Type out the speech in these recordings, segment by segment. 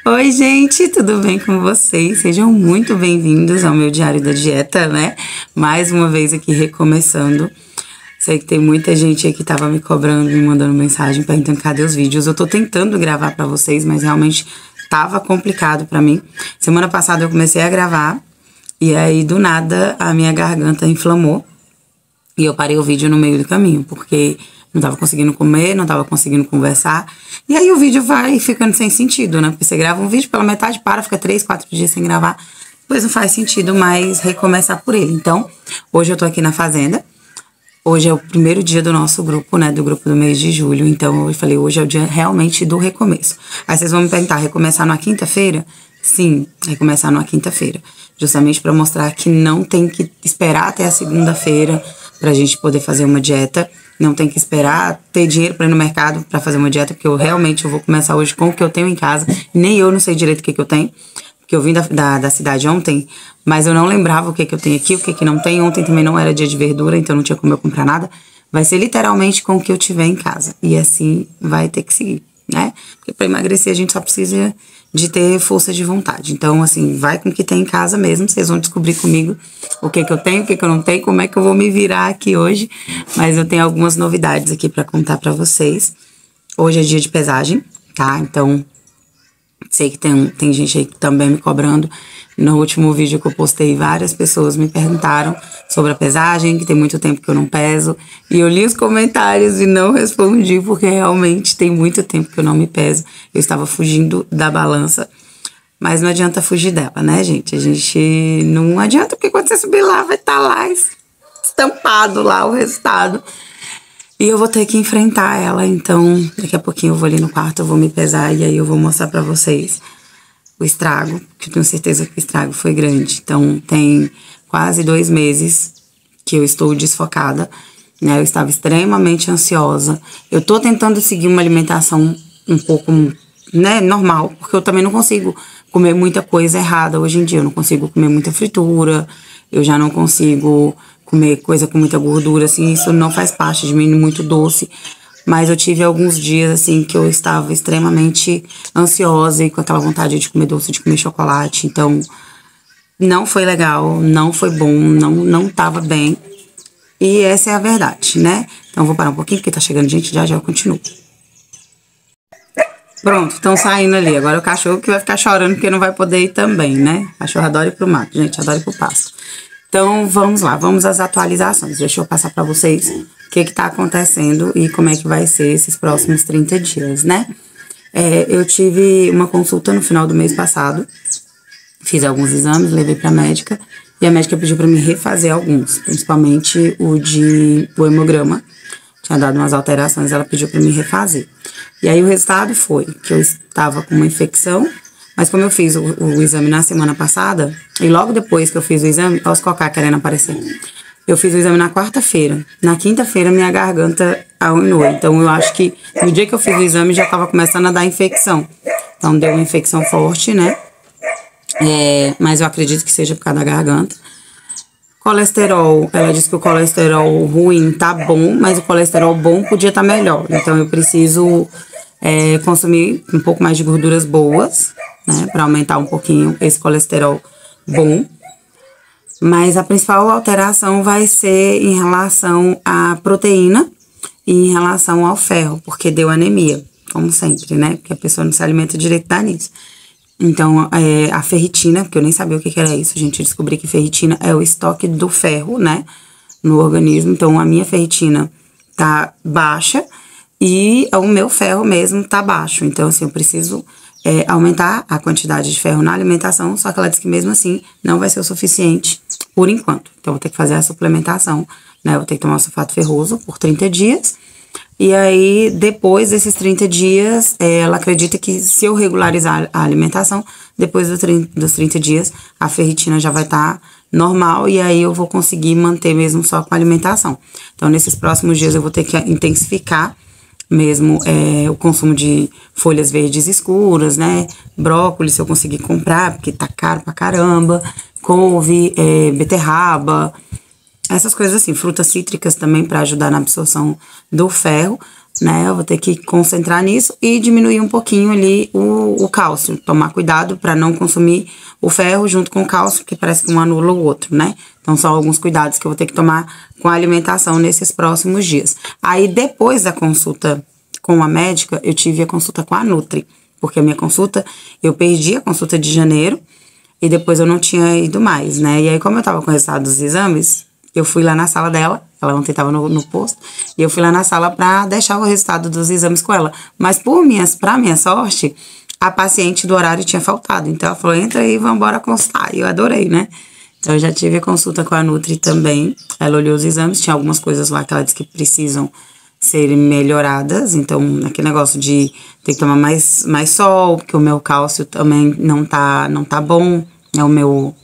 Oi, gente, tudo bem com vocês? Sejam muito bem-vindos ao meu Diário da Dieta, né? Mais uma vez aqui recomeçando. Sei que tem muita gente aí que tava me cobrando, me mandando mensagem, perguntando cadê os vídeos. Eu tô tentando gravar pra vocês, mas realmente tava complicado pra mim. Semana passada eu comecei a gravar e aí do nada a minha garganta inflamou e eu parei o vídeo no meio do caminho, porque não tava conseguindo comer, não tava conseguindo conversar. E aí o vídeo vai ficando sem sentido, né? Porque você grava um vídeo pela metade, fica 3, 4 dias sem gravar. Depois não faz sentido mais recomeçar por ele. Então, hoje eu tô aqui na fazenda. Hoje é o primeiro dia do nosso grupo, né? Do grupo do mês de julho. Então, eu falei, hoje é o dia realmente do recomeço. Aí vocês vão me perguntar, recomeçar na quinta-feira? Sim, recomeçar na quinta-feira. Justamente pra mostrar que não tem que esperar até a segunda-feira pra gente poder fazer uma dieta. Não tem que esperar ter dinheiro pra ir no mercado pra fazer uma dieta, porque eu realmente vou começar hoje com o que eu tenho em casa. Nem eu não sei direito o que eu tenho, porque eu vim da cidade ontem, mas eu não lembrava o que eu tenho aqui, o que não tem. Ontem também não era dia de verdura, então não tinha como eu comprar nada. Vai ser literalmente com o que eu tiver em casa. E assim vai ter que seguir, né? Porque pra emagrecer a gente só precisa de ter força de vontade. Então, assim, vai com o que tem em casa mesmo. Vocês vão descobrir comigo o que eu tenho, o que eu não tenho, como é que eu vou me virar aqui hoje. Mas eu tenho algumas novidades aqui pra contar pra vocês. Hoje é dia de pesagem, tá? Então, sei que tem gente aí também me cobrando. No último vídeo que eu postei, várias pessoas me perguntaram sobre a pesagem, que tem muito tempo que eu não peso. E eu li os comentários e não respondi, porque realmente tem muito tempo que eu não me peso. Eu estava fugindo da balança. Mas não adianta fugir dela, né, gente? A gente não adianta, porque quando você subir lá, vai estar lá estampado lá o resultado. E eu vou ter que enfrentar ela, então daqui a pouquinho eu vou ali no quarto, eu vou me pesar e aí eu vou mostrar pra vocês o estrago, que eu tenho certeza que o estrago foi grande. Então tem quase 2 meses que eu estou desfocada, né? Eu estava extremamente ansiosa. Eu tô tentando seguir uma alimentação um pouco, né, normal, porque eu também não consigo comer muita coisa errada hoje em dia. Eu não consigo comer muita fritura, eu já não consigo comer coisa com muita gordura, assim, isso não faz parte de mim, muito doce. Mas eu tive alguns dias, assim, que eu estava extremamente ansiosa e com aquela vontade de comer doce, de comer chocolate. Então, não foi legal, não foi bom, não tava bem. E essa é a verdade, né? Então, eu vou parar um pouquinho, porque tá chegando gente, já eu continuo. Pronto, estão saindo ali. Agora o cachorro que vai ficar chorando, porque não vai poder ir também, né? O cachorro adora ir pro mato, gente, adora ir pro pasto. Então, vamos lá, vamos às atualizações. Deixa eu passar pra vocês o que tá acontecendo e como é que vai ser esses próximos 30 dias, né? Eu tive uma consulta no final do mês passado, fiz alguns exames, levei pra médica, e a médica pediu pra me refazer alguns, principalmente o hemograma. Tinha dado umas alterações, ela pediu pra me refazer. E aí o resultado foi que eu estava com uma infecção, mas como eu fiz o exame na semana passada, e logo depois que eu fiz o exame, olha os cocá querendo aparecer. Eu fiz o exame na quarta-feira. Na quinta-feira, minha garganta arruinou. Então, eu acho que no dia que eu fiz o exame, já tava começando a dar infecção. Então, deu uma infecção forte, né? Mas eu acredito que seja por causa da garganta. Colesterol, ela disse que o colesterol ruim tá bom, mas o colesterol bom podia estar melhor. Então, eu preciso consumir um pouco mais de gorduras boas, né, para aumentar um pouquinho esse colesterol bom. Mas a principal alteração vai ser em relação à proteína e em relação ao ferro, porque deu anemia, como sempre, né, porque a pessoa não se alimenta direito, dá nisso. Então, a ferritina, porque eu nem sabia o que era isso, gente, eu descobri que ferritina é o estoque do ferro, né, no organismo. Então, a minha ferritina tá baixa e o meu ferro mesmo tá baixo. Então, assim, eu preciso aumentar a quantidade de ferro na alimentação, só que ela disse que mesmo assim não vai ser o suficiente por enquanto. Então, eu vou ter que fazer a suplementação, né? Eu vou ter que tomar o sulfato ferroso por 30 dias. E aí, depois desses 30 dias, ela acredita que se eu regularizar a alimentação, depois dos 30 dias, a ferritina já vai estar normal e aí eu vou conseguir manter mesmo só com a alimentação. Então, nesses próximos dias eu vou ter que intensificar mesmo o consumo de folhas verdes escuras, né? Brócolis, se eu conseguir comprar, porque tá caro pra caramba. Couve, beterraba, essas coisas assim. Frutas cítricas também para ajudar na absorção do ferro. né? Eu vou ter que concentrar nisso e diminuir um pouquinho ali o cálcio. Tomar cuidado para não consumir o ferro junto com o cálcio, porque parece que um anula o outro, né? Então, são alguns cuidados que eu vou ter que tomar com a alimentação nesses próximos dias. Aí, depois da consulta com a médica, eu tive a consulta com a Nutri, porque a minha consulta, eu perdi a consulta de janeiro e depois eu não tinha ido mais, né? E aí, como eu tava com o resultado dos exames, eu fui lá na sala dela, ela ontem tava no posto, e eu fui lá na sala pra deixar o resultado dos exames com ela. Mas pra minha sorte, a paciente do horário tinha faltado. Então, ela falou, entra aí, vambora consultar. E eu adorei, né? Então, eu já tive a consulta com a Nutri também. Ela olhou os exames, tinha algumas coisas lá que ela disse que precisam serem melhoradas. Então, aquele negócio de ter que tomar mais sol, porque o meu cálcio também não tá bom. É o meu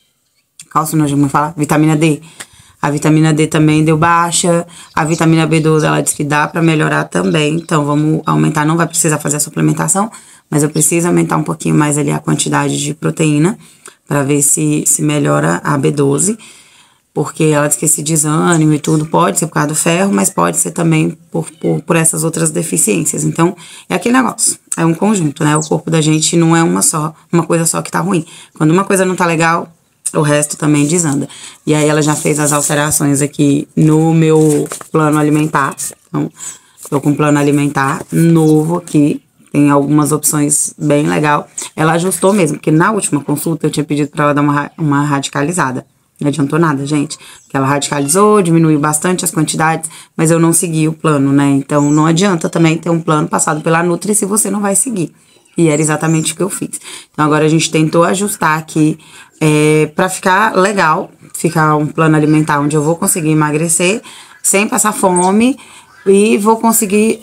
cálcio, não, como fala? Vitamina D. A vitamina D também deu baixa. A vitamina B12, ela disse que dá pra melhorar também. Então, vamos aumentar. Não vai precisar fazer a suplementação, mas eu preciso aumentar um pouquinho mais ali a quantidade de proteína pra ver se melhora a B12. Porque ela disse que esse desânimo e tudo pode ser por causa do ferro, mas pode ser também por essas outras deficiências. Então, é aquele negócio. É um conjunto, né? O corpo da gente não é uma coisa só que tá ruim. Quando uma coisa não tá legal, o resto também desanda. E aí ela já fez as alterações aqui no meu plano alimentar. Então, tô com um plano alimentar novo aqui. Tem algumas opções bem legal. Ela ajustou mesmo, porque na última consulta eu tinha pedido pra ela dar uma radicalizada. Não adiantou nada, gente. Porque ela radicalizou, diminuiu bastante as quantidades, mas eu não segui o plano, né? Então, não adianta também ter um plano passado pela Nutri se você não vai seguir. E era exatamente o que eu fiz. Então, agora a gente tentou ajustar aqui pra ficar legal, ficar um plano alimentar onde eu vou conseguir emagrecer sem passar fome e vou conseguir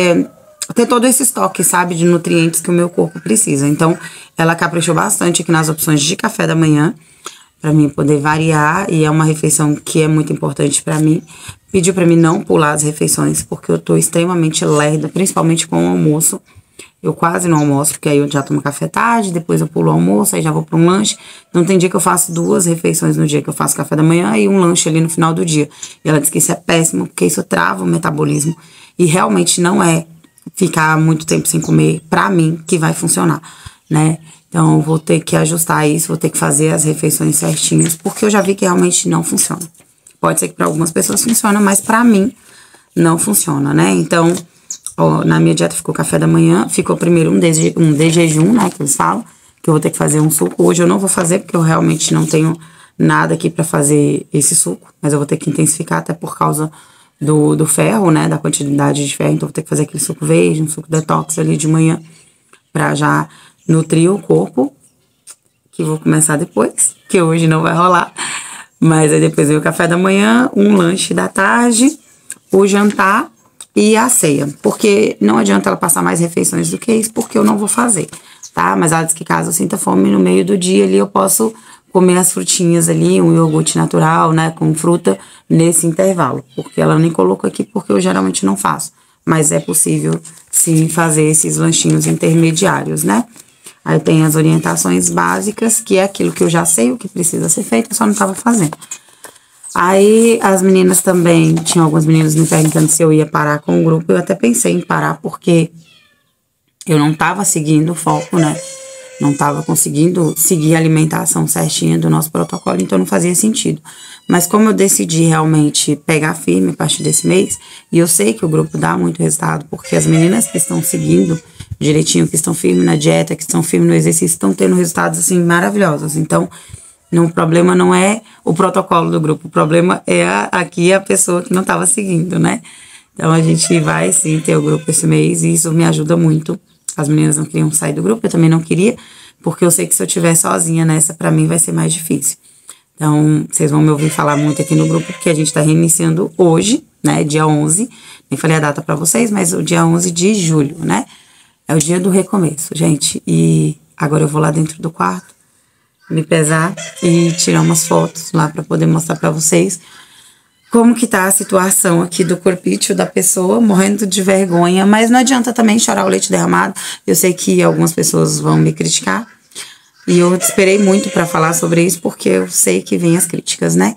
ter todo esse estoque, sabe, de nutrientes que o meu corpo precisa. Então, ela caprichou bastante aqui nas opções de café da manhã, pra mim poder variar, e é uma refeição que é muito importante pra mim. Pediu pra mim não pular as refeições, porque eu tô extremamente lerda, principalmente com o almoço. Eu quase não almoço, porque aí eu já tomo café tarde, depois eu pulo o almoço, aí já vou pra um lanche. Então tem dia que eu faço 2 refeições no dia, que eu faço café da manhã e um lanche ali no final do dia. E ela diz que isso é péssimo, porque isso trava o metabolismo. E realmente não é ficar muito tempo sem comer, pra mim, que vai funcionar, né? Então, eu vou ter que ajustar isso, vou ter que fazer as refeições certinhas, porque eu já vi que realmente não funciona. Pode ser que para algumas pessoas funcione, mas para mim não funciona, né? Então, ó, na minha dieta ficou café da manhã, ficou primeiro um de jejum, né, que eles falam, que eu vou ter que fazer um suco. Hoje eu não vou fazer, porque eu realmente não tenho nada aqui para fazer esse suco, mas eu vou ter que intensificar até por causa do ferro, né, da quantidade de ferro. Então, eu vou ter que fazer aquele suco verde, um suco detox ali de manhã, pra já nutrir o corpo, que vou começar depois, que hoje não vai rolar. Mas aí depois vem o café da manhã, um lanche da tarde, o jantar e a ceia. Porque não adianta ela passar mais refeições do que isso, porque eu não vou fazer, tá? Mas ela diz que caso eu sinta fome no meio do dia ali, eu posso comer as frutinhas ali, um iogurte natural, né, com fruta, nesse intervalo. Porque ela nem colocou aqui, porque eu geralmente não faço. Mas é possível, sim, fazer esses lanchinhos intermediários, né? Aí tem as orientações básicas, que é aquilo que eu já sei o que precisa ser feito, eu só não tava fazendo. Aí as meninas também, tinha algumas meninas me perguntando se eu ia parar com o grupo. Eu até pensei em parar, porque eu não tava seguindo o foco, né? Não tava conseguindo seguir a alimentação certinha do nosso protocolo, então não fazia sentido. Mas como eu decidi realmente pegar firme a partir desse mês, e eu sei que o grupo dá muito resultado, porque as meninas que estão seguindo direitinho, que estão firmes na dieta, que estão firmes no exercício, estão tendo resultados, assim, maravilhosos. Então, o problema não é o protocolo do grupo, o problema é aqui a pessoa que não estava seguindo, né? Então, a gente vai, sim, ter o grupo esse mês, e isso me ajuda muito. As meninas não queriam sair do grupo, eu também não queria, porque eu sei que se eu estiver sozinha nessa, pra mim vai ser mais difícil. Então, vocês vão me ouvir falar muito aqui no grupo, porque a gente tá reiniciando hoje, né, dia 11, nem falei a data pra vocês, mas o dia 11 de julho, né? É o dia do recomeço, gente. E agora eu vou lá dentro do quarto, me pesar e tirar umas fotos lá pra poder mostrar pra vocês como que tá a situação aqui do corpício da pessoa, morrendo de vergonha. Mas não adianta também chorar o leite derramado. Eu sei que algumas pessoas vão me criticar. E eu esperei muito pra falar sobre isso, porque eu sei que vem as críticas, né?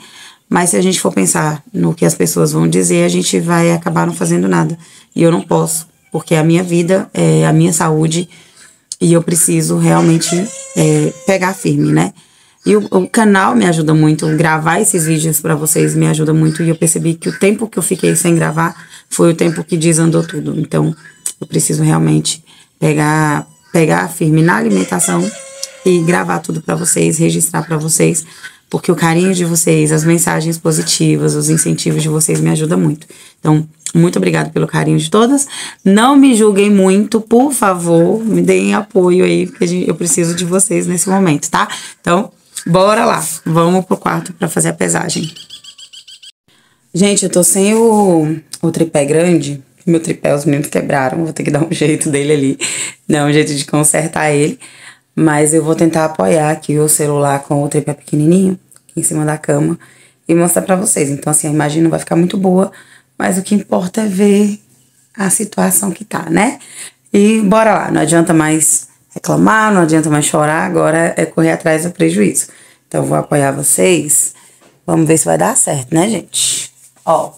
Mas se a gente for pensar no que as pessoas vão dizer, a gente vai acabar não fazendo nada. E eu não posso, porque é a minha vida, é a minha saúde, e eu preciso realmente pegar firme, né? E o canal me ajuda muito, gravar esses vídeos pra vocês me ajuda muito. E eu percebi que o tempo que eu fiquei sem gravar foi o tempo que desandou tudo. Então, eu preciso realmente pegar firme na alimentação e gravar tudo pra vocês, registrar pra vocês. Porque o carinho de vocês, as mensagens positivas, os incentivos de vocês me ajudam muito. Então, muito obrigada pelo carinho de todas. Não me julguem muito, por favor. Me deem apoio aí, porque eu preciso de vocês nesse momento, tá? Então, bora lá. Vamos pro quarto pra fazer a pesagem. Gente, eu tô sem o tripé grande. Meu tripé os meninos quebraram. Vou ter que dar um jeito dele ali. Dar um jeito de consertar ele. Mas eu vou tentar apoiar aqui o celular com o tripé pequenininho, aqui em cima da cama, e mostrar pra vocês. Então, assim, a imagem não vai ficar muito boa, mas o que importa é ver a situação que tá, né? E bora lá, não adianta mais reclamar, não adianta mais chorar, agora é correr atrás do prejuízo. Então, eu vou apoiar vocês. Vamos ver se vai dar certo, né, gente? Ó.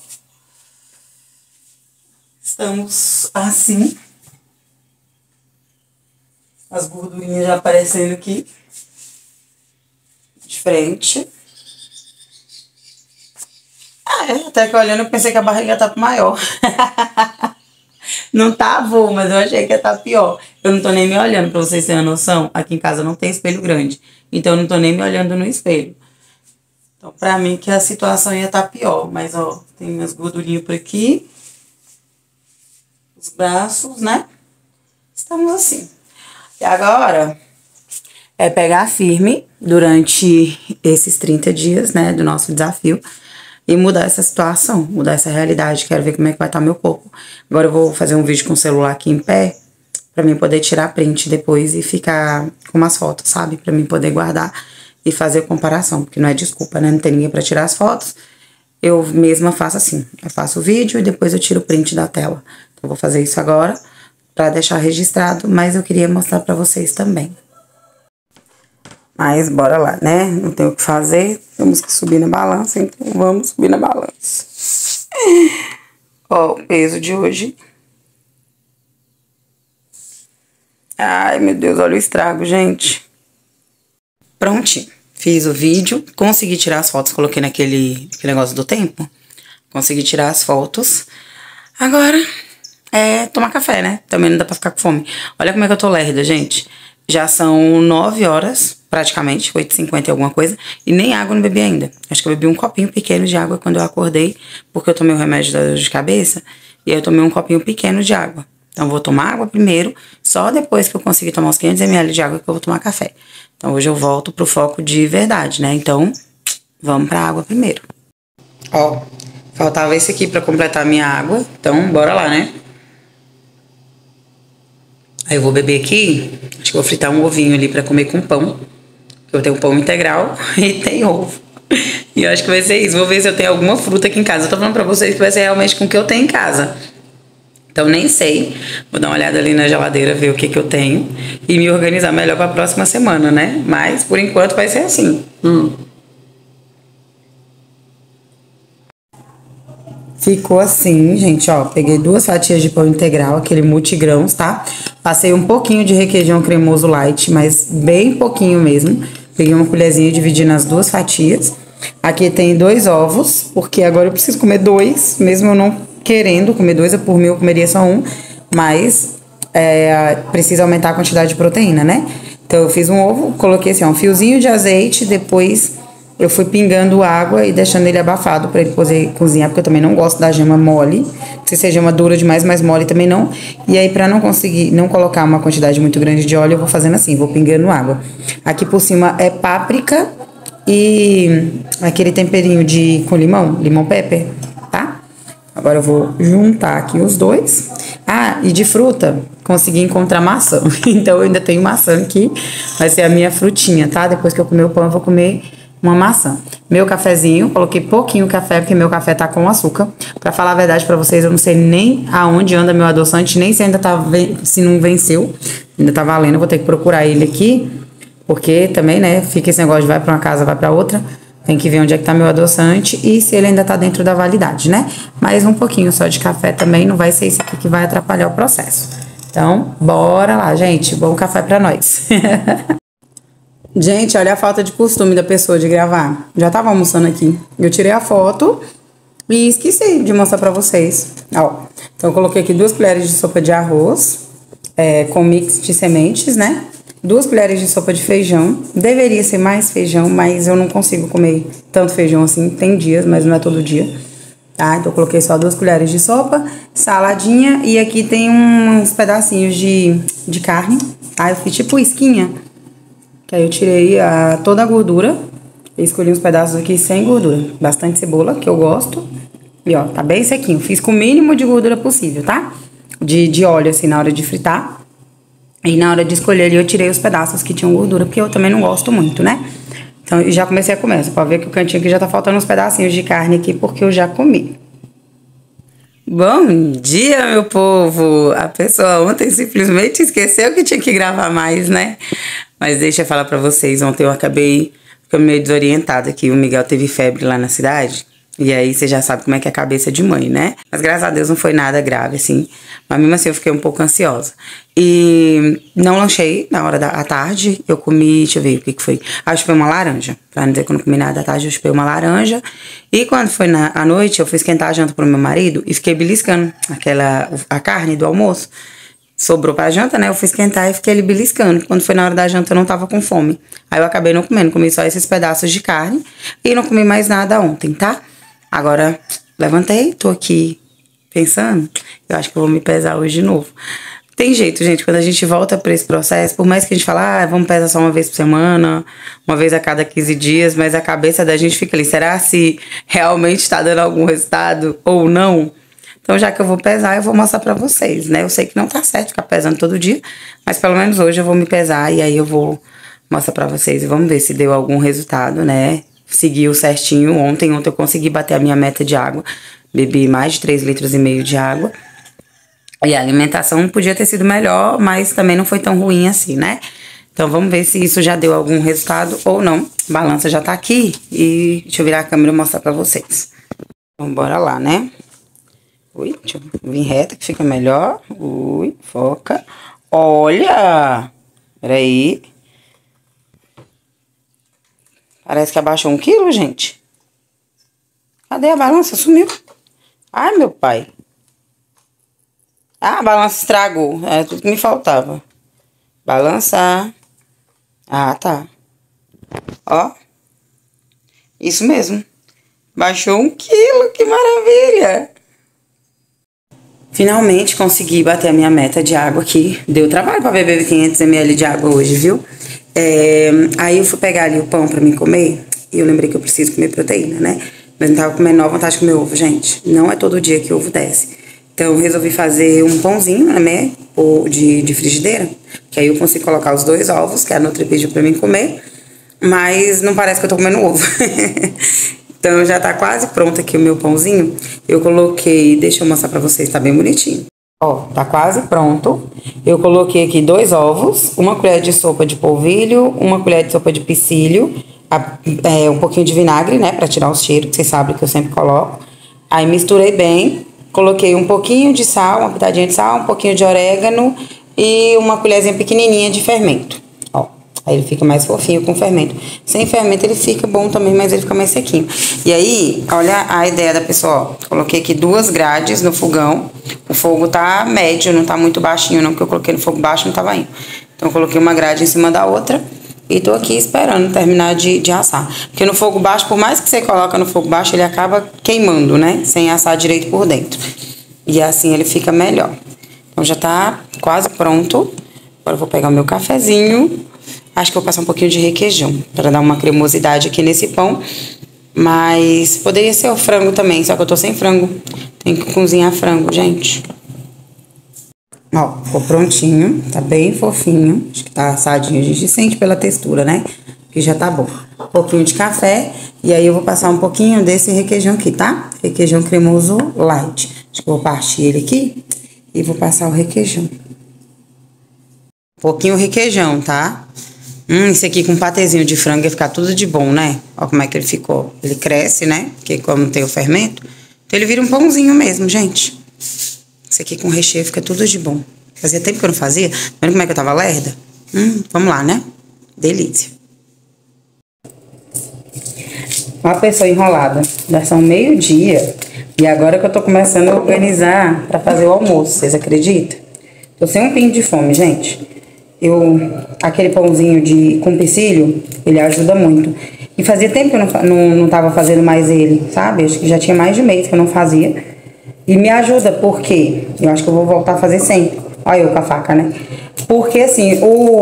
Estamos assim. As gordurinhas já aparecendo aqui. De frente. Até que olhando eu pensei que a barriga tá maior. Não tá boa, mas eu achei que ia tá pior. Eu não tô nem me olhando, pra vocês terem uma noção. Aqui em casa não tem espelho grande. Então eu não tô nem me olhando no espelho. Então pra mim que a situação ia tá pior. Mas ó, tem minhas gordurinhas por aqui. Os braços, né? Estamos assim. E agora é pegar firme durante esses 30 dias, né, do nosso desafio e mudar essa situação, mudar essa realidade. Quero ver como é que vai estar meu corpo. Agora eu vou fazer um vídeo com o celular aqui em pé pra mim poder tirar print depois e ficar com umas fotos, sabe? Pra mim poder guardar e fazer comparação, porque não é desculpa, né? Não tem ninguém pra tirar as fotos. Eu mesma faço assim, eu faço o vídeo e depois eu tiro o print da tela. Então eu vou fazer isso agora pra deixar registrado, mas eu queria mostrar pra vocês também. Mas bora lá, né? Não tem o que fazer, temos que subir na balança, então vamos subir na balança. Ó, o peso de hoje. Ai, meu Deus, olha o estrago, gente. Prontinho, fiz o vídeo, consegui tirar as fotos, coloquei naquele negócio do tempo. Consegui tirar as fotos. Agora tomar café, né? Também não dá pra ficar com fome. Olha como é que eu tô lerda, gente. Já são 9 horas, praticamente, 8h50 e alguma coisa. E nem água não bebi ainda. Acho que eu bebi um copinho pequeno de água quando eu acordei, porque eu tomei o remédio da dor de cabeça. E aí eu tomei um copinho pequeno de água. Então, eu vou tomar água primeiro, só depois que eu conseguir tomar uns 500 ml de água que eu vou tomar café. Então, hoje eu volto pro foco de verdade, né? Então, vamos pra água primeiro. Ó, faltava esse aqui pra completar a minha água. Então, bora lá, né? Aí eu vou beber aqui, acho que vou fritar um ovinho ali pra comer com pão. Eu tenho pão integral e tem ovo. E eu acho que vai ser isso. Vou ver se eu tenho alguma fruta aqui em casa. Eu tô falando pra vocês que vai ser realmente com o que eu tenho em casa. Então nem sei. Vou dar uma olhada ali na geladeira, ver o que eu tenho. E me organizar melhor pra próxima semana, né? Mas por enquanto vai ser assim. Ficou assim, gente, ó. Peguei 2 fatias de pão integral, aquele multigrãos, tá? Passei um pouquinho de requeijão cremoso light, mas bem pouquinho mesmo. Peguei uma colherzinha e dividi nas 2 fatias. Aqui tem 2 ovos, porque agora eu preciso comer 2, mesmo eu não querendo comer 2, por mim eu comeria só 1. Mas precisa aumentar a quantidade de proteína, né? Então eu fiz um ovo, coloquei assim, ó, um fiozinho de azeite, depois eu fui pingando água e deixando ele abafado pra ele poder cozinhar, porque eu também não gosto da gema mole. Não sei se a gema dura demais, mas mole também não. E aí, pra não colocar uma quantidade muito grande de óleo, eu vou fazendo assim, vou pingando água. Aqui por cima é páprica e aquele temperinho com limão pepper, tá? Agora eu vou juntar aqui os 2. Ah, e de fruta, consegui encontrar maçã. Então eu ainda tenho maçã aqui, vai ser a minha frutinha, tá? Depois que eu comer o pão, eu vou comer uma maçã. Meu cafezinho, coloquei pouquinho café, porque meu café tá com açúcar. Pra falar a verdade pra vocês, eu não sei nem aonde anda meu adoçante, nem se ainda se não venceu. Ainda tá valendo, eu vou ter que procurar ele aqui. Porque também, né, fica esse negócio de vai pra uma casa, vai pra outra. Tem que ver onde é que tá meu adoçante e se ele ainda tá dentro da validade, né? Mas um pouquinho só de café também, não vai ser isso aqui que vai atrapalhar o processo. Então, bora lá, gente. Bom café pra nós. Gente, olha a falta de costume da pessoa de gravar. Já tava almoçando aqui. Eu tirei a foto e esqueci de mostrar pra vocês. Ó, então eu coloquei aqui 2 colheres de sopa de arroz, com mix de sementes, né? 2 colheres de sopa de feijão. Deveria ser mais feijão, mas eu não consigo comer tanto feijão assim. Tem dias, mas não é todo dia. Tá? Então eu coloquei só 2 colheres de sopa, saladinha. E aqui tem uns pedacinhos de carne. Tá? Eu fiz tipo isquinha. Que aí eu tirei toda a gordura. E escolhi uns pedaços aqui sem gordura. Bastante cebola, que eu gosto. E ó, tá bem sequinho. Fiz com o mínimo de gordura possível, tá? De óleo, assim, na hora de fritar. E na hora de escolher ali, eu tirei os pedaços que tinham gordura, porque eu também não gosto muito, né? Então, eu já comecei a comer. Você pode ver que o cantinho aqui já tá faltando uns pedacinhos de carne aqui, porque eu já comi. Bom dia, meu povo! A pessoa ontem simplesmente esqueceu que tinha que gravar mais, né? Mas deixa eu falar pra vocês, ontem eu acabei ficando meio desorientada aqui. O Miguel teve febre lá na cidade. E aí você já sabe como é que é a cabeça de mãe, né? Mas graças a Deus não foi nada grave, assim. Mas mesmo assim eu fiquei um pouco ansiosa. E não lanchei na hora da tarde. Eu comi, deixa eu ver o que foi. Eu chupei uma laranja. Pra não dizer que eu não comi nada à tarde, eu chupei uma laranja. E quando foi à noite, eu fui esquentar a janta pro meu marido e fiquei beliscando a carne do almoço. Sobrou pra janta, né? Eu fui esquentar e fiquei ali beliscando. Quando foi na hora da janta, eu não tava com fome. Aí eu acabei não comendo. Comi só esses pedaços de carne. E não comi mais nada ontem, tá? Agora, levantei, tô aqui pensando. Eu acho que eu vou me pesar hoje de novo. Tem jeito, gente. Quando a gente volta pra esse processo, por mais que a gente fale, vamos pesar só uma vez por semana, uma vez a cada 15 dias, mas a cabeça da gente fica ali. Será se realmente tá dando algum resultado ou não? Então, já que eu vou pesar, eu vou mostrar pra vocês, né? Eu sei que não tá certo ficar pesando todo dia, mas pelo menos hoje eu vou me pesar e aí eu vou mostrar pra vocês e vamos ver se deu algum resultado, né? Seguiu certinho. Ontem eu consegui bater a minha meta de água. Bebi mais de 3,5 litros de água. E a alimentação podia ter sido melhor, mas também não foi tão ruim assim, né? Então vamos ver se isso já deu algum resultado ou não. A balança já tá aqui e deixa eu virar a câmera e mostrar pra vocês. Então bora lá, né? Ui, deixa eu vir reta que fica melhor. Ui, foca. Olha! Peraí. Parece que abaixou 1 quilo, gente. Cadê a balança? Sumiu. Ai, meu pai. Ah, a balança estragou. É tudo que me faltava. Balançar. Ah, tá. Ó. Isso mesmo. Baixou 1 quilo. Que maravilha. Finalmente consegui bater a minha meta de água aqui. Deu trabalho pra beber 500 ml de água hoje, viu? Aí eu fui pegar ali o pão pra mim comer. E eu lembrei que eu preciso comer proteína, né? Mas não tava comendo nova vontade de comer ovo, gente. Não é todo dia que ovo desce. Então eu resolvi fazer um pãozinho, né? De frigideira. Que aí eu consigo colocar os 2 ovos, que a Nutri pediu pra mim comer. Mas não parece que eu tô comendo ovo. Então já tá quase pronto aqui o meu pãozinho. Eu coloquei, deixa eu mostrar pra vocês, tá bem bonitinho. Ó, tá quase pronto. Eu coloquei aqui 2 ovos, 1 colher de sopa de polvilho, 1 colher de sopa de psyllium, um pouquinho de vinagre, né, pra tirar o cheiro, que vocês sabem que eu sempre coloco. Aí misturei bem, coloquei um pouquinho de sal, uma pitadinha de sal, um pouquinho de orégano e uma colherzinha pequenininha de fermento. Ó, aí ele fica mais fofinho com fermento. Sem fermento ele fica bom também, mas ele fica mais sequinho. E aí, olha a ideia da pessoa, ó. Coloquei aqui 2 grades no fogão. O fogo tá médio, não tá muito baixinho não, porque eu coloquei no fogo baixo e não tava indo. Então eu coloquei uma grade em cima da outra e tô aqui esperando terminar de assar. Porque no fogo baixo, por mais que você coloca no fogo baixo, ele acaba queimando, né? Sem assar direito por dentro. E assim ele fica melhor. Então já tá quase pronto. Agora eu vou pegar o meu cafezinho. Acho que eu vou passar um pouquinho de requeijão para dar uma cremosidade aqui nesse pão. Mas poderia ser o frango também, só que eu tô sem frango. Tem que cozinhar frango, gente. Ó, ficou prontinho, tá bem fofinho. Acho que tá assadinho, a gente sente pela textura, né? Que já tá bom. Um pouquinho de café e aí eu vou passar um pouquinho desse requeijão aqui, tá? Requeijão cremoso light. Acho que eu vou partir ele aqui e vou passar o requeijão. Pouquinho requeijão, tá? Esse aqui com patezinho de frango ia ficar tudo de bom, né? Olha como é que ele ficou. Ele cresce, né? Porque como tem o fermento, então ele vira um pãozinho mesmo, gente. Esse aqui com recheio fica tudo de bom. Fazia tempo que eu não fazia. Tá vendo como é que eu tava lerda? Vamos lá, né? Delícia. Uma pessoa enrolada. Já são meio-dia. E agora que eu tô começando a organizar pra fazer o almoço. Vocês acreditam? Tô sem um pingo de fome, gente. Aquele pãozinho com empecilho, ele ajuda muito. E fazia tempo que eu não tava fazendo mais ele, sabe? Acho que já tinha mais de mês que eu não fazia. E me ajuda, porque eu acho que eu vou voltar a fazer sempre. Olha eu com a faca, né? Porque, assim,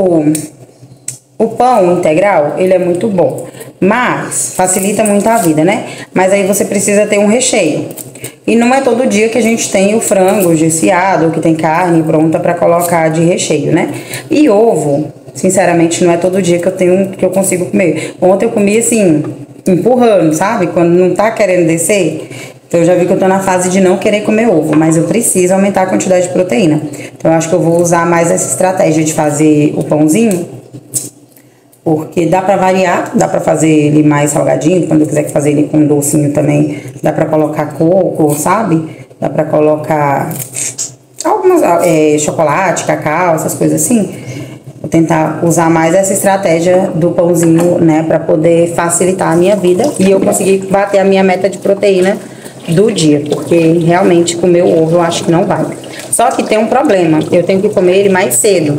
o pão integral, ele é muito bom. Mas facilita muito a vida, né? Mas aí você precisa ter um recheio. E não é todo dia que a gente tem o frango desfiado, ou que tem carne pronta pra colocar de recheio, né? E ovo, sinceramente, não é todo dia que eu consigo comer. Ontem eu comi, assim, empurrando, sabe? Quando não tá querendo descer. Então eu já vi que eu tô na fase de não querer comer ovo, mas eu preciso aumentar a quantidade de proteína. Então eu acho que eu vou usar mais essa estratégia de fazer o pãozinho, porque dá pra variar, dá pra fazer ele mais salgadinho, quando eu quiser fazer ele com docinho também, dá pra colocar coco, sabe? Dá pra colocar algumas, chocolate, cacau, essas coisas assim. Vou tentar usar mais essa estratégia do pãozinho, né, pra poder facilitar a minha vida e eu conseguir bater a minha meta de proteína do dia, porque realmente comer o ovo eu acho que não vai. Só que tem um problema, eu tenho que comer ele mais cedo.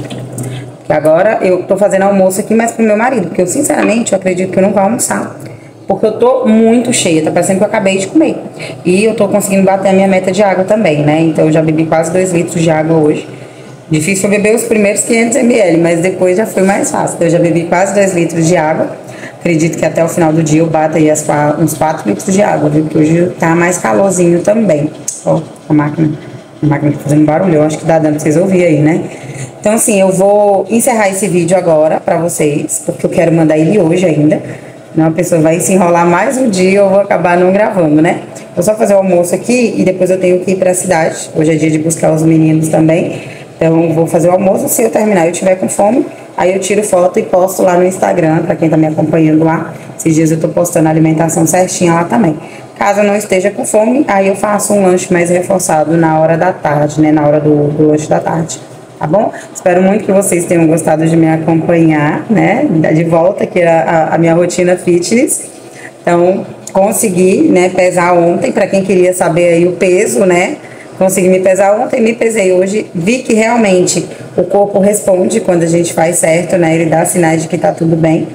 Agora eu tô fazendo almoço aqui mais pro meu marido, porque eu sinceramente eu acredito que eu não vou almoçar. Porque eu tô muito cheia, tá parecendo que eu acabei de comer. E eu tô conseguindo bater a minha meta de água também, né? Então eu já bebi quase 2 litros de água hoje. Difícil eu beber os primeiros 500 ml, mas depois já foi mais fácil. Então eu já bebi quase 2 litros de água. Acredito que até o final do dia eu bato aí uns 4 litros de água, viu? Porque hoje tá mais calorzinho também. Ó, a máquina tá fazendo barulho, eu acho que dá dando pra vocês ouvirem aí, né? Então, assim, eu vou encerrar esse vídeo agora pra vocês, porque eu quero mandar ele hoje ainda. Senão a pessoa vai se enrolar mais um dia, eu vou acabar não gravando, né? Vou só fazer o almoço aqui e depois eu tenho que ir pra cidade. Hoje é dia de buscar os meninos também. Então, vou fazer o almoço. Se eu terminar e eu tiver com fome, aí eu tiro foto e posto lá no Instagram, pra quem tá me acompanhando lá. Esses dias eu tô postando a alimentação certinha lá também. Caso eu não esteja com fome, aí eu faço um lanche mais reforçado na hora da tarde, né? Na hora do lanche da tarde. Tá bom? Espero muito que vocês tenham gostado de me acompanhar, né? De volta aqui a minha rotina fitness. Então, consegui, né, pesar ontem, para quem queria saber aí o peso, né? Consegui me pesar ontem, me pesei hoje, vi que realmente o corpo responde quando a gente faz certo, né? Ele dá sinais de que tá tudo bem.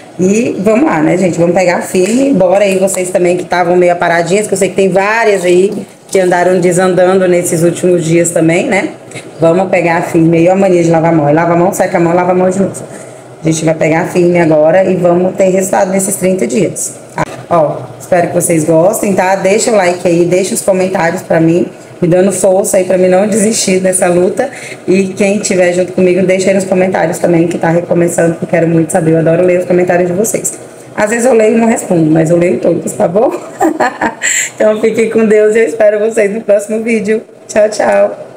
E vamos lá, né, gente? Vamos pegar firme. Bora aí vocês também que estavam meio paradinhas, que eu sei que tem várias aí que andaram desandando nesses últimos dias também, né? Vamos pegar firme aí, a mania de lavar a mão. Lava a mão, seca a mão, lava a mão de novo. A gente vai pegar firme agora e vamos ter resultado nesses 30 dias. Ó, espero que vocês gostem, tá? Deixa o like aí, deixa os comentários pra mim, me dando força aí pra mim não desistir dessa luta. E quem estiver junto comigo, deixa aí nos comentários também, que tá recomeçando, que eu quero muito saber. Eu adoro ler os comentários de vocês. Às vezes eu leio e não respondo, mas eu leio todos, tá bom? Então fiquem com Deus e eu espero vocês no próximo vídeo. Tchau, tchau!